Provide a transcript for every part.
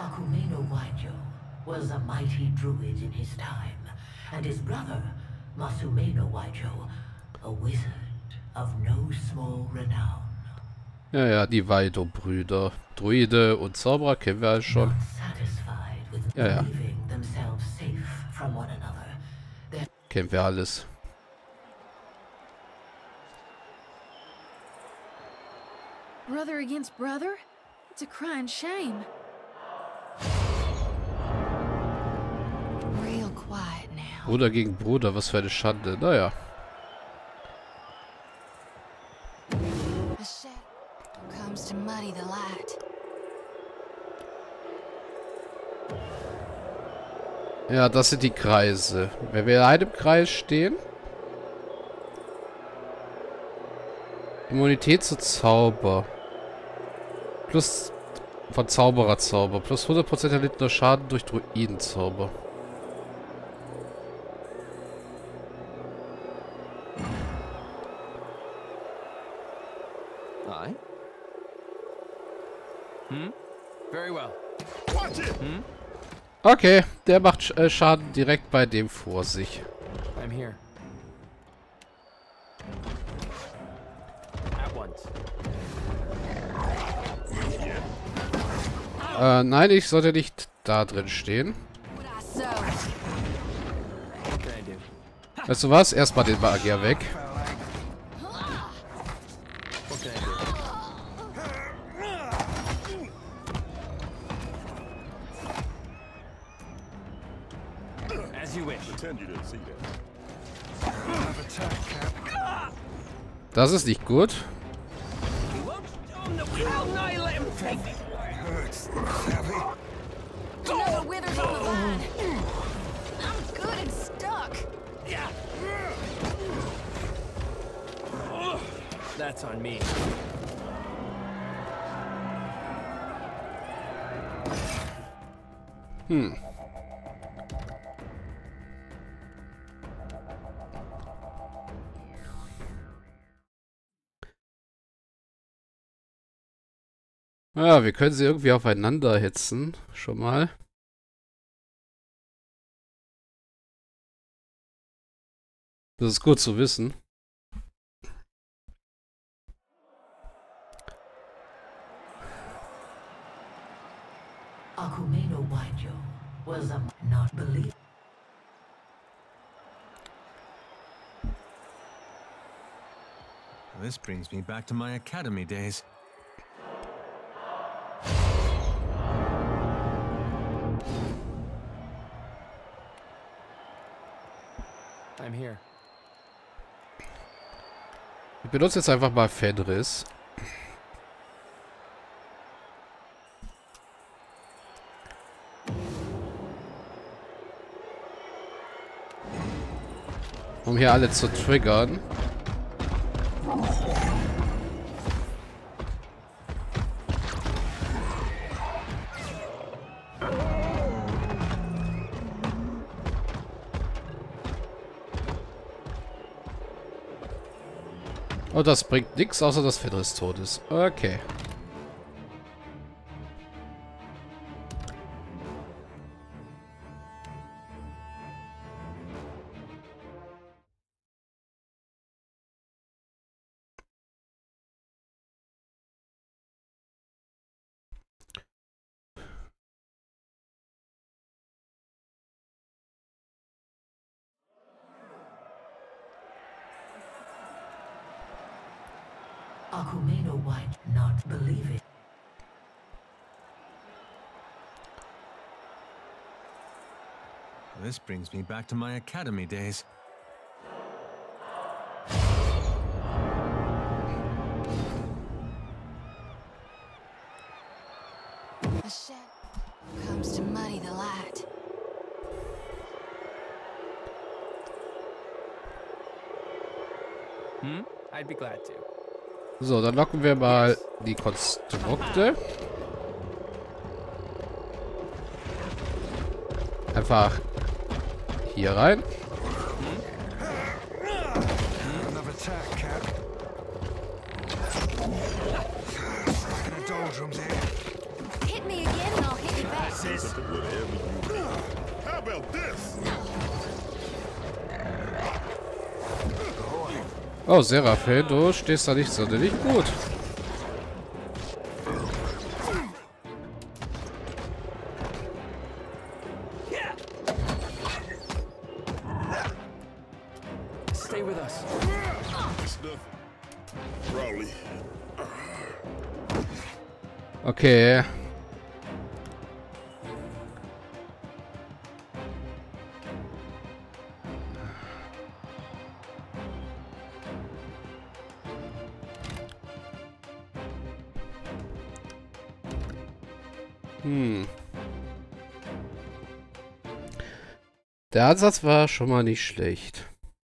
Akumeno Waijo was a mighty druid in his time, and his brother, Masumeno Waijo, a wizard of no small renown. Ja, ja, die Waido-Brüder. Druide und Zauberer kennen wir alle schon. Ja, ja. Kennen wir alles. Brother against brother? It's a crying shame. Real quiet now. Bruder gegen Bruder, was für eine Schande. Naja. The shadow comes to muddy the light. Ja, das sind die Kreise. Wenn wir in einem Kreis stehen. Immunität zu Zauber. Plus von Zaubererzauber. Plus 100% erlittener Schaden durch Druidenzauber. Aye. Very well. Okay, der macht Schaden direkt bei dem vor sich. I'm here. At once. Nein, ich sollte nicht da drin stehen. What I sow. What can I do? Weißt du was? Erstmal den Magier weg. What can I do? As you wish. Das ist nicht gut. Another withers on the line. I'm good and stuck. That's on me. Ja, wir können sie irgendwie aufeinander hetzen. Schon mal. Das ist gut zu wissen. Akumeno Waijo was a not believe. This brings me back to my academy days. I'm here. Ich benutze jetzt einfach mal Fenris. Um hier alle zu triggern. Und das bringt nichts, außer dass Fenris tot ist. Okay. Akumeno White not believe it. This brings me back to my academy days. The shadow comes to muddy the light. I'd be glad to. So, dann locken wir mal die Konstrukte. Einfach hier rein. Hit me again and I'll hit you back. Oh, Seraphim, du stehst da nicht sonderlich gut. Stay with us. It's nothing. Rowley. Okay. Der Ansatz war schon mal nicht schlecht.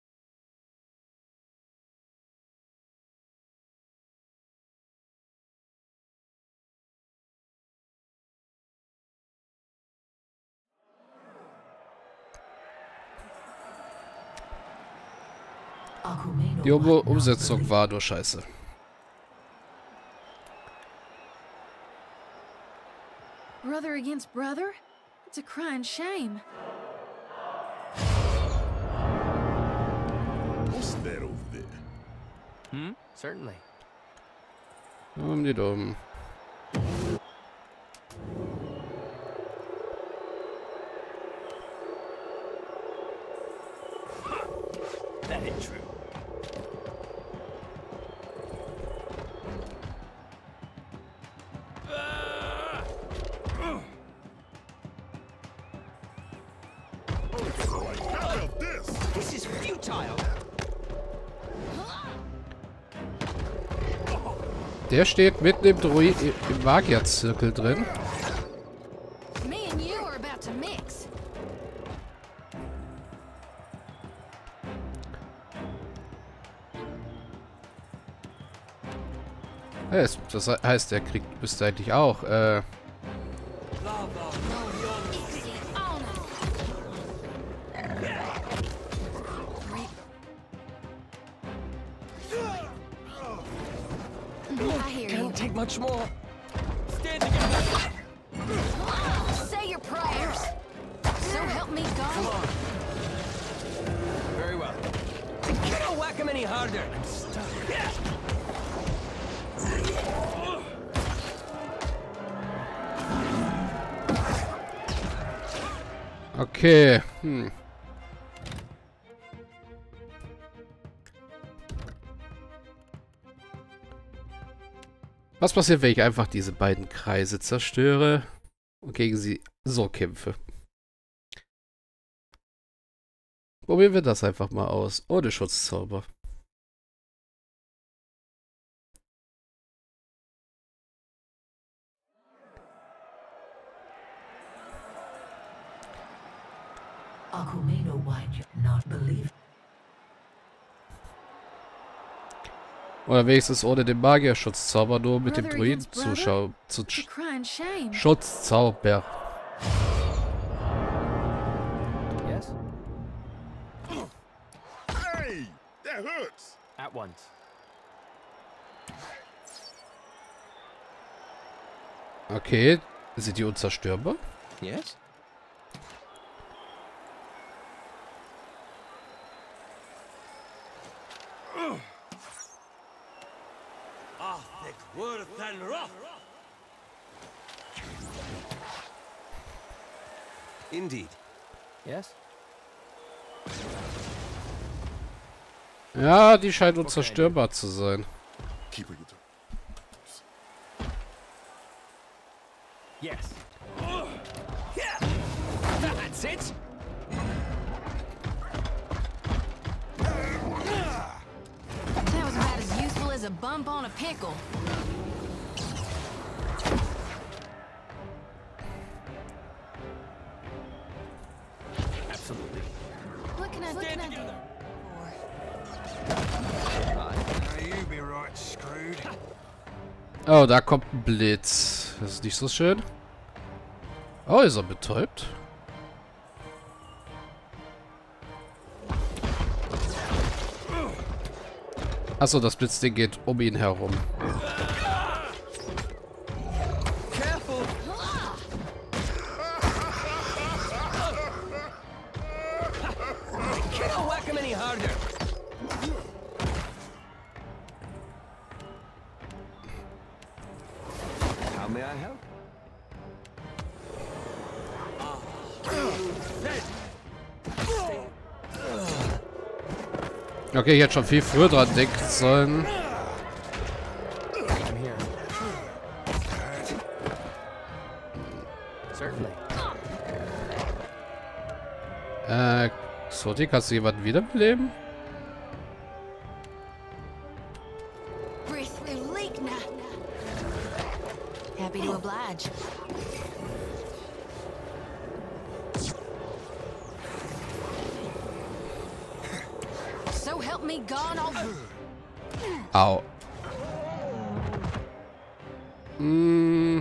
Akumeno Die might not Umsetzung believe- war nur scheiße. Brother against brother? It's a crying shame. What's that over there? Hmm? Certainly. Die dumm. That ain't true. How about this? This is futile. Der steht mitten im im Magierzirkel drin. Me and you are about to mix. Das heißt, der kriegt müsste eigentlich auch. Easy on it. I hear you. Can't take much more. Stand together. Say your prayers. So help me God. Very well. I can't whack him any harder. I'm stuck. Okay. Was passiert, wenn ich einfach diese beiden Kreise zerstöre und gegen sie so kämpfe? Probieren wir das einfach mal aus. Ohne Schutzzauber. Akumeno White not believe. Oder wenigstens ohne den Magierschutzzauber, nur mit dem Brother Druiden against brother? Zuschau zu It's a crying shame. Schutzzauber. Yes? Hey, that hurts. At once. Okay, sind die unzerstörbar? Yes? Indeed. Yes? Ja, die scheint unzerstörbar zu sein. Keep it. Yes. That's it. That was about as useful as a bump on a pickle. Absolutely. What can I do? Oh, da kommt ein Blitz. Das ist nicht so schön. Oh, ist er betäubt? Achso, das Blitzding geht um ihn herum. Careful. Can't whack him any harder. may I help? Okay, ich hätte schon viel früher dran denken sollen. I'm here. Certainly. Sorti, kannst du jemanden wiederbeleben? Breathe through leak now. Happy to oblige. So help me God all. Au. Hm.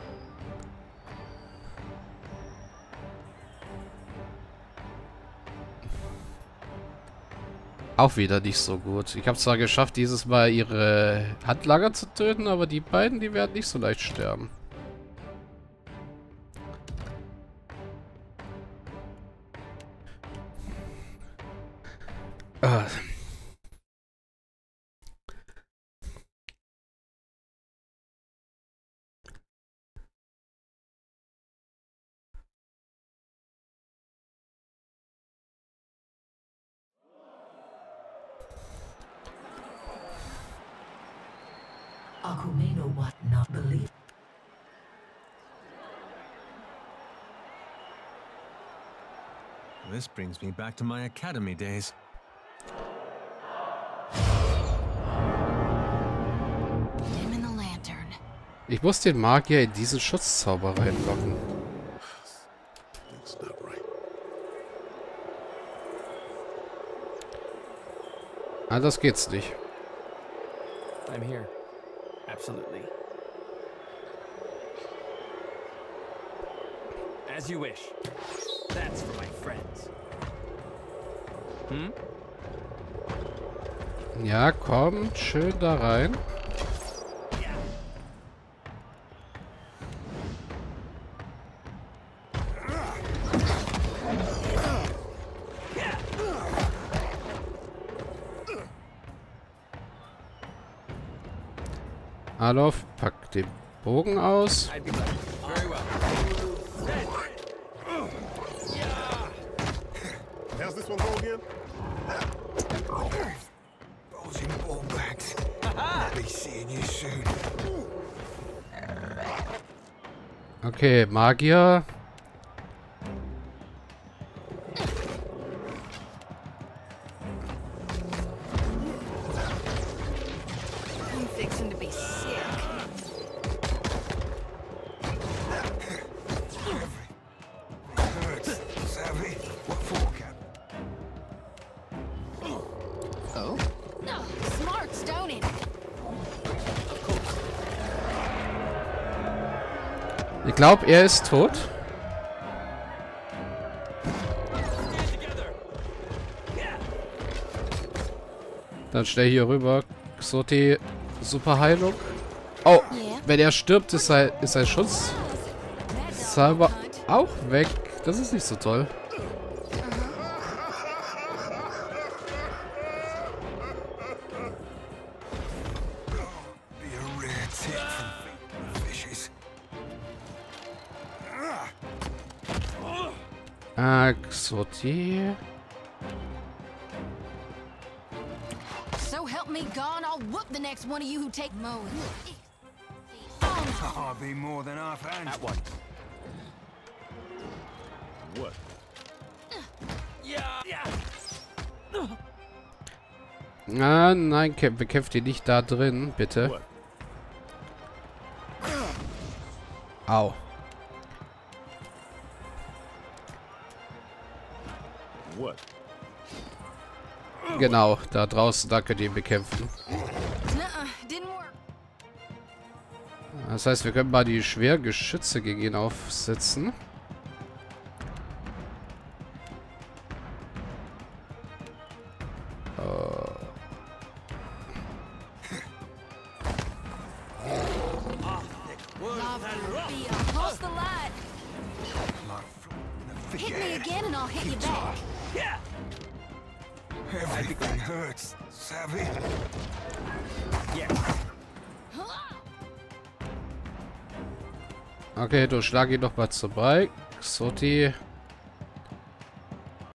Auch wieder nicht so gut. Ich habe zwar geschafft, dieses Mal ihre Handlanger zu töten, aber die beiden, die werden nicht so leicht sterben. Ah. Akumeno what not believe. This brings me back to my academy days. Dim in the lantern. Ich muss den Magier in diesen Schutzzauber reinlocken. That's not right. Anders geht's nicht. I'm here. Absolutely. As you wish. That's for my friends. Ja, kommt schön da rein. Alof, pack den Bogen aus. I'd be glad. Very well. How's this one go again? Bulging ball bags. I'll be seeing you soon. Okay, Magier. I'm fixing to be sick. Hurts, savvy? What for, Cap? Oh? No, smart, don't it? Ich glaube, er ist tot. Dann schnell hier rüber. Xoti, super Heilung. Oh, Yeah. wenn er stirbt, ist sein Schutz Zauber auch weg. Das ist nicht so toll. Be a rare tip from fishes. Xoti. So help me God, I'll whoop the next one of you who take mowing. I'll be more than half hands. At once. What? Ah, nein, bekämpft ihn nicht da drin, bitte. What? Au. What? Genau, da draußen, da könnt ihr ihn bekämpfen. Nuh-uh, didn't work. Das heißt, wir können mal die schweren Geschütze gegen ihn aufsetzen. Love be across the light. Like floating a Hit me figurehead. again and I'll hit you back. Everything hurts, savvy? Yes. Okay, du schlag ihn doch mal zurück. Soti.